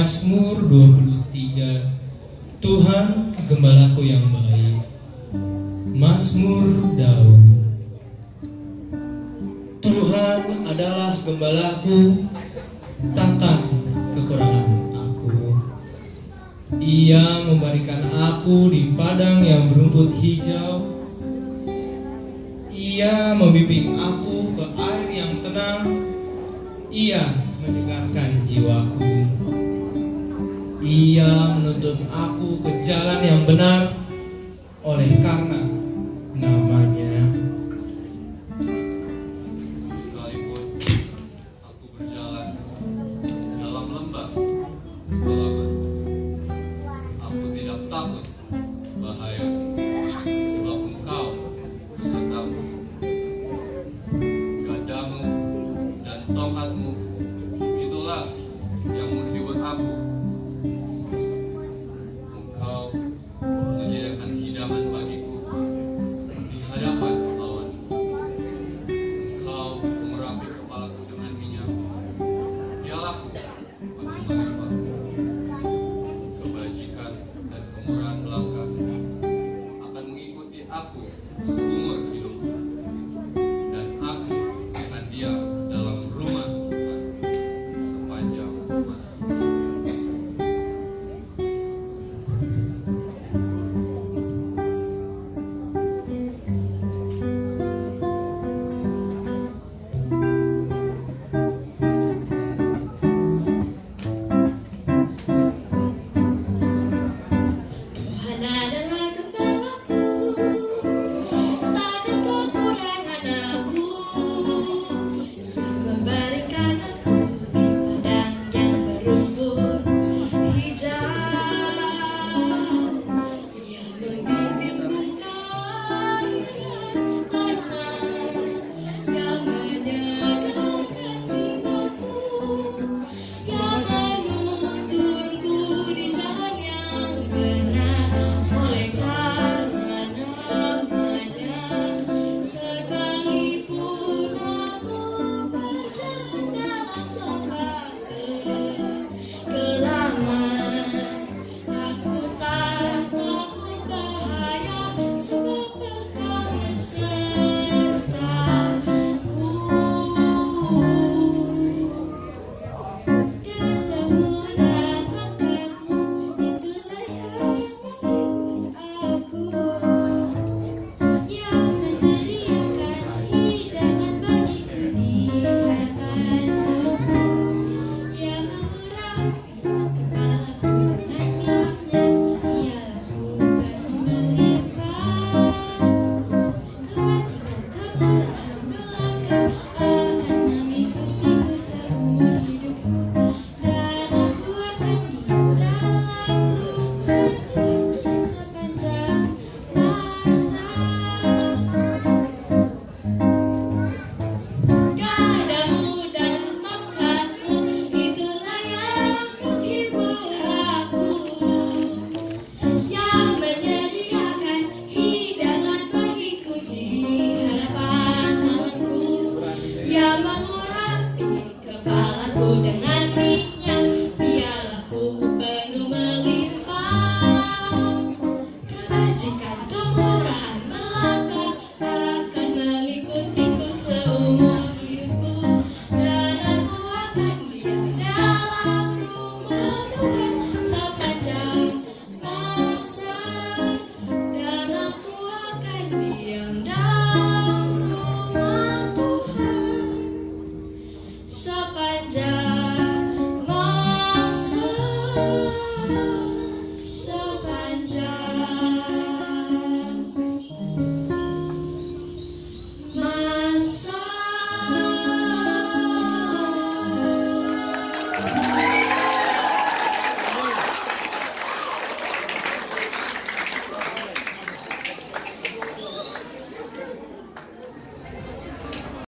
Mazmur 23. Tuhan gembalaku yang baik. Mazmur Daud. Tuhan adalah gembalaku, takkan kekurangan aku. Ia memberikan aku di padang yang berumput hijau. Ia membimbing aku ke air yang tenang. Ia menyegarkan jiwaku. Ia menuntun aku ke jalan yang benar oleh karena namanya. Sekalipun aku berjalan dalam lembah kekelaman, aku tidak takut bahaya, sebab Engkau besertaku. Gadamu dan tongkatmu, itulah yang menghibur aku. Engkau menyediakan hidangan bagiku di hadapan lawanku. Engkau mengurapi kepalaku dengan minyak, pialaku penuh melimpah. Kebajikan dan kemurahan belaka akan mengikuti aku seumur hidupku, dan aku akan diam dalam rumah Tuhan sepanjang masa. Tuhan adalah gembalaku, takkan kekurangan aku. Ia memberikan aku di padang yang berumput hijau. Ia membimbingku ke air yang tenang, yang menyegarkan jiwaku. Ia menuntunku di jalan yang benar oleh karena namanya. Sekalipun aku berjalan dalam lembah kekelaman, aku tak takut bahaya, sebab Engkau besertaku. Gadamu dan tongkatmu, itulah yang menghibur aku. Yang menyediakan hidangan bagiku di hadapan lawanku. Yang mengurapi kepalaku dengan minyak, pialaku penuh melimpah. Kebajikan kemurahan belaka akan mengikutiku seumur hidupku, dan aku akan diam dalam rumah Tuhan sepanjang masa. Gadamu dan tongkatmu, itulah yang menghibur aku. Yang menyediakan hidangan bagiku di hadapan lawanku. Yang mengurapi kepalaku dengan minyak, pialaku penuh melimpah. Kebajikan